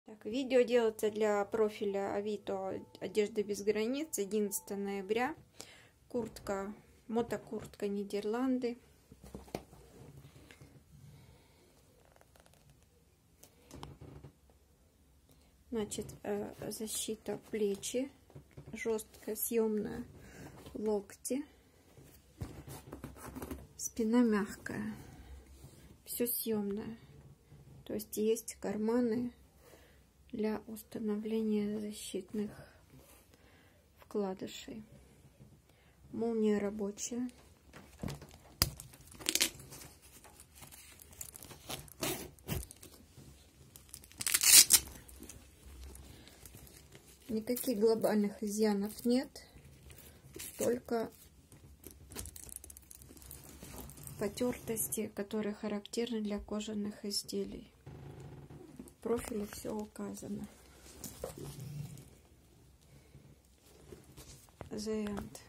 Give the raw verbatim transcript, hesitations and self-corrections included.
Так, видео делается для профиля Авито «Одежда без границ», одиннадцатое ноября. Куртка, мотокуртка Нидерланды. Значит, защита плечи, жесткая, съемная, локти, спина мягкая, все съемное. То есть есть карманы для установления защитных вкладышей. Молния рабочая. Никаких глобальных изъянов нет, только потертости, которые характерны для кожаных изделий. В профиле все указано. The end.